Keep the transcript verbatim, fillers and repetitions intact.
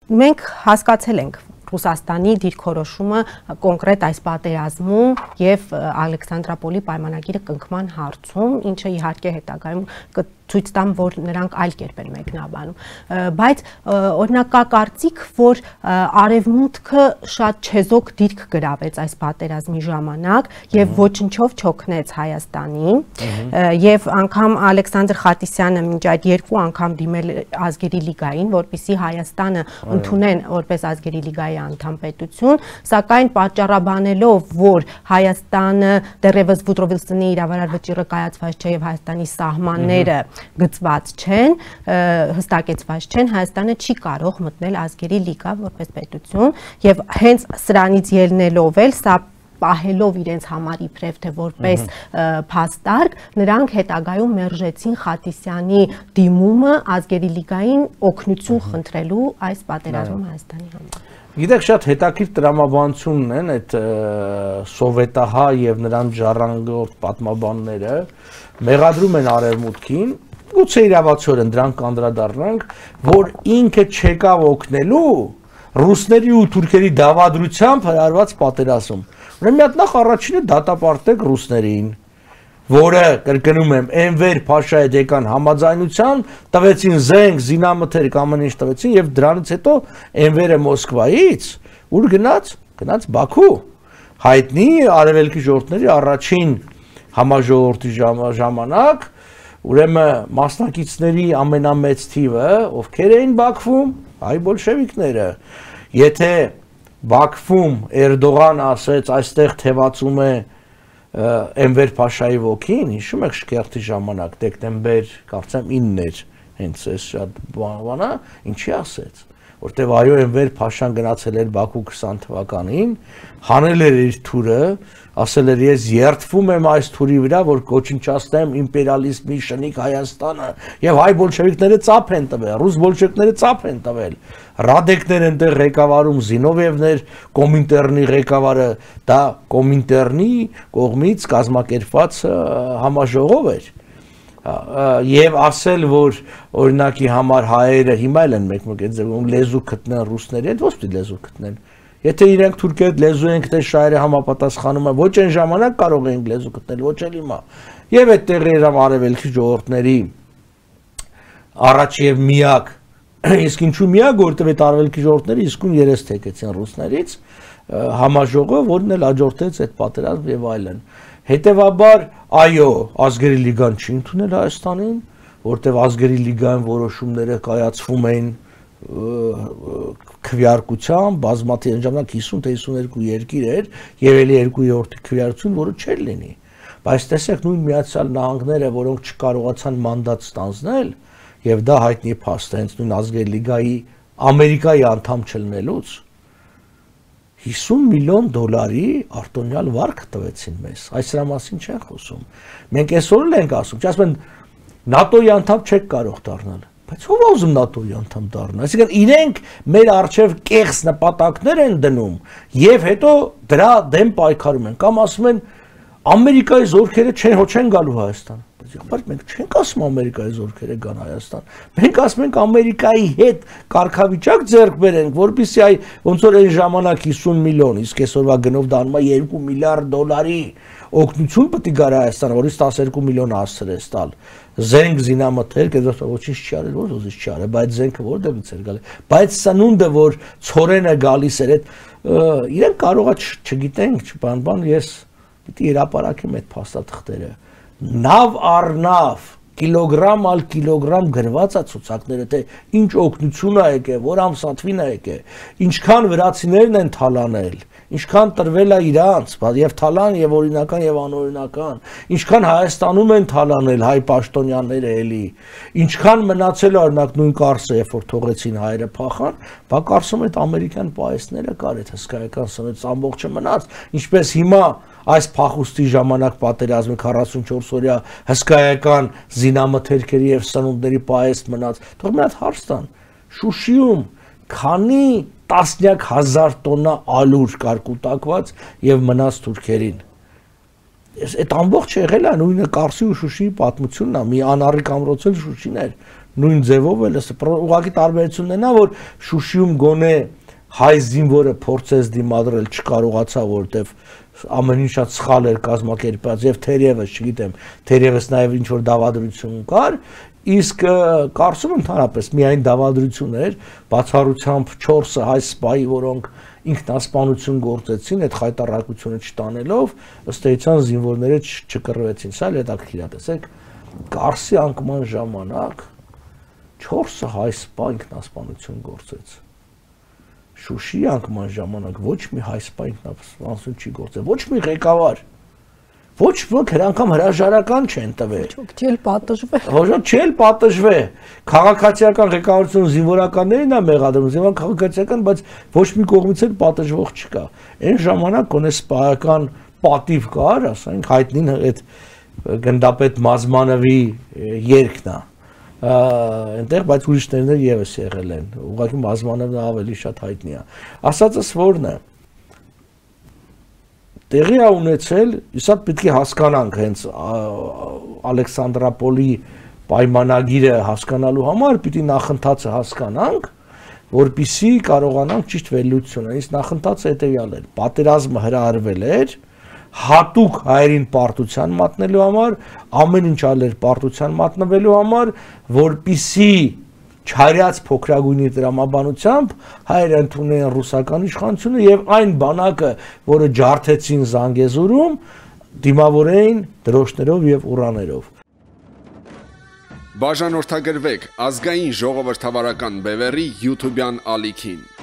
մենք հասկացել ենք Ռուսաստանի դիրքորոշումը կոնկրետ այս պատերազմում եւ Ալեքսանդրապոլի պայմանագիրը կնքման հարցում, ինչը իհարկե հետագայում ցույց տամ, որ նրանք այլ կերպ են մեկնաբանում, բայց օրինակ կա կարծիք, որ արևմուտքը շատ չեզոք դիրք գրավեց այս պատերազմի ժամանակ եւ ոչնչով չօգնեց Հայաստանին եւ անգամ Ալեքսանդր Խատիսյանը մինչ այդ երկու անգամ դիմել ազգերի լիգային, որպեսզի Հայաստանը ընդունեն որպես ազգերի լիգայի անդամ պետություն, սակայն պատճառաբանելով, որ Հայաստանը դեռևս Վուդրո Վիլսոնի իրավարար վճիռը կայացված չէ եւ Հայաստանի սահմանները գծված չեն, հստակեցված չեն, Հայաստանը չի կարող մտնել ազգերի լիգա որպես պետություն եւ հենց սրանից ելնելով էլ սա պահելով իրենց համար իբրև թե որպես փաստարկ, նրանք հետագայում մերժեցին Խատիսյանի դիմումը ազգերի լիգային օգնություն խնդրելու այս պատերազմում Հայաստանի համար։ Գիտեք, շատ հետաքրքիր տրամաբանությունն են այդ սովետահա եւ նրան ժառանգորդ պատմաբանները մեղադրում են արևմուտքին, գուցե իրավացիորեն դրանք անդրադառնանք, որ ինքը չեկավ օգնելու ռուսների ու թուրքերի դավադրությամբ հրարված պատերազմում։ Ուրեմն մի հատ նախ առաջինը դատապարտեք ռուսներին, որը կրկնում եմ Էնվեր Փաշայի դեկան համաձայնության տվեցին զենք, զինամթերք, ամեն ինչ տվեցին եւ դրանից հետո Էնվերը Մոսկվայից ուր գնաց, գնաց Բաքու։ Հայտնի արևելքի ժողովուրդների առաջին համաժողովրդի ժամանակ, ուրեմն մասնակիցների ամենամեծ թիվը ովքեր էին Բաքվում, հայ բոլշևիկները։ Եթե Բաքվում Էրդողան ասեց այստեղ թևածում է Էնվեր Փաշայի ոգին, հիշում եք շքերթի ժամանակ, դեկտեմբեր, կարծեմ ինն էր, հենց այս շատ բանը, ինչի ասեց, որտեվ այո Էնվեր Փաշան գնացել էր Բաքու քսան թվականին, հանել էր իր թուրը, ասել էր ես երդվում եմ այս թուրի վրա, որ կոչնչացնեմ իմպերիալիզմի շնիկ Հայաստանը եւ հայ բոլշևիկները ծափ են տվել, ռուս բոլշևիկները ծափ են տվել, ռադեկներ այնտեղ ղեկավարում Զինովևներ, Կոմինտեռնի ղեկավարը, դա Կոմինտեռնի կողմից կազմակերպված համաժողով էր։ Եվ ասել, որ օրինակի համար հայերը հիմա էլ են մեկ-մեկ այդ ձևում լեզու գտնեն ռուսների հետ, ո՞ց պիտի լեզու գտնեն։ Եթե իրենք թուրքեր լեզու են գտել շահերը համապատասխանում են, ոչ այն ժամանակ կարող էին լեզու գտնել, ոչ էլ հիմա։ Եվ այդտեղ երամ արևելքի ժողովուրդների առաջ եւ միակ, իսկ ինչու միակ, որտեղ այդ արևելքի ժողովուրդները իսկույն երես թեքեցին ռուսներից, համաժողով, որն էլ աջորդեց այդ պատերազմ եւ այլն։ Հետևաբար, այո, ազգերի լիգան չի ընդունել Հայաստանին, որտեղ ազգերի լիգային որոշումները կայացվում էին քվեարկությամբ, բազմաթիվ ժամանակ հիսուն թե հիսուներկու երկիր էր եւ ելի երկու երրորդի քվեարկություն, որը չէր լինի։ Բայց տեսեք նույն Միացյալ Նահանգները, որոնք չկարողացան մանդատ ստանձնել, եւ դա հայտնի փաստ է, հենց նույն ազգերի լիգայի Ամերիկայի անդամ չլինելուց հիսուն միլիոն դոլարի արտոնյալ վարկ տվեցին մեզ։ Այս դրա մասին չեն խոսում։ Մենք այսօր էլ ենք ասում, ասում են ՆԱՏՕ-ի անդամ չեք կարող դառնալ, բայց ով ուզում ՆԱՏՕ-ի անդամ դառնալ։ Այսինքն իրենք մեր առջև կեղծ նպատակներ են դնում եւ հետո դրա դեմ պայքարում են, կամ ասում են Ամերիկայի զորքերը չեն հո չեն գալու Հայաստան։ Բայց մենք չենք ասում Ամերիկայի զորքերը գան Հայաստան։ Մենք ասում ենք Ամերիկայի հետ կարգավիճակ ձեռք բերենք, որպեսզի այ ոնց որ այն ժամանակ հիսուն միլիոն, իսկ այսօրվա գնով դառնում է երկու միլիարդ դոլարի օգնություն պետք է գար Հայաստանը, որից տասներկու միլիոն հասցրեց տալ։ Զենք, զինամթերք, այդ ոչինչ չի արել, որ ոչինչ չի արել, բայց զենքը որտեղից էր գալի։ Բայց սնունդը, որ ցորենը գալիս էր, այդ իրենք կարողա չգիտենք, չբան-բան, ես պիտի հրապարակեմ այդ փաստաթղթերը։ Նավ առ նավ, կիլոգրամ ալ կիլոգրամ գրված է ցուցակները, թե ինչ օգնություն է եկել, որ ամսաթվին է եկել, ինչքան վրացիներն են թալանել, ինչքան տրվել է իրանց, եւ թալան, եւ օրինական, եւ անօրինական, ինչքան Հայաստանում են թալանել հայ պաշտոնյաները էլի, ինչքան մնացել է օրինակ նույն Կարսը, երբ որ թողեցին հայերը փախան, բա Կարսում այդ ամերիկյան պահեստները կար, այդ հսկայական սնուց ամբողջը մնաց, ինչպես հիմա այս փախուստի ժամանակ պատերազմի քառասունչորս օրյա հսկայական զինամթերքերի եւ սնունդների պահեստ մնաց։ Թող մի հատ հարց տան, Շուշիում քանի տասնյակ հազար տոննա ալուր կար կուտակված եւ մնաց թուրքերին։ Այս այդ ամբողջ եղել է նույնը Կարսի ու Շուշիի պատմությունն է, մի անառիկ ամրոցել Շուշին էր, նույն ձևով էլ ուղղակի տարբերությունն է նա, որ Շուշիում գոնե հայ զինվորը փորձեց դիմադրել, չկարողացավ, որովհետև ամեն ինչ շատ սխալ էր կազմակերպված եւ թերևս, չգիտեմ, թերևս նաեւ ինչ որ դավադրություն կար, իսկ կարծում եմ ընդհանրապես միայն դավադրություն էր, բացառությամբ չորսը հայ սպայի, որոնք ինքնասպանություն գործեցին, այդ խայտառակությունը չտանելով, ըստ էության զինվորները չկռվեցին, սա էլ հետաքրքիր է, տեսեք, Կարսի անկման ժամանակ չորսը հայ սպա ինքնասպանություն գործեց։ Շուշի անկման ժամանակ ոչ մի հայ սպա ինքնասպանություն չի գործել, ոչ մի ղեկավար, ոչ ոք անգամ հրաժարական չեն տվել։ Չել պատժվե։ Ոչ չել պատժվե։ Քաղաքացիական ղեկավարությունը զինվորականներին է մեղադրում, զինվոր քաղաքացիական, բայց ոչ մի կողմից էլ պատժվող չկա։ Այն ժամանակ կոնե սպայական պատիվ կար, ասենք հայտնին այդ գնդապետ Մազմանովի երգն է։ Այնտեղ բայց ուրիշներն եւս եղել են։ Ուղղակի Մազմանովն ավելի շատ հայտնի է։ Ասածս որն է։ Տեղի է ունեցել, իսա պետք է հասկանանք հենց Ալեքսանդրապոլի պայմանագիրը հասկանալու համար պիտի նախընթացը հասկանանք, որպեսզի կարողանանք ճիշտ վերլուծություն ունենալ։ Իսկ նախընթացը հետևյալն էր. պատերազմը հրահրվել էր հատուկ հայերին պարտության մատնելու համար, ամեն ինչ ալ էր պարտության մատնվելու համար, որպեսզի չարյաց փոքրագույնի տրամաբանությամբ հայերը ընդունեն ռուսական իշխանությունը եւ այն բանակը, որը ջարդեցին Զանգեզուրում, դիմավորեին դրոշներով եւ ուրաներով։ Բաժանորդագրվեք ազգային ժողովրդավարական բևեռի YouTube-յան ալիքին։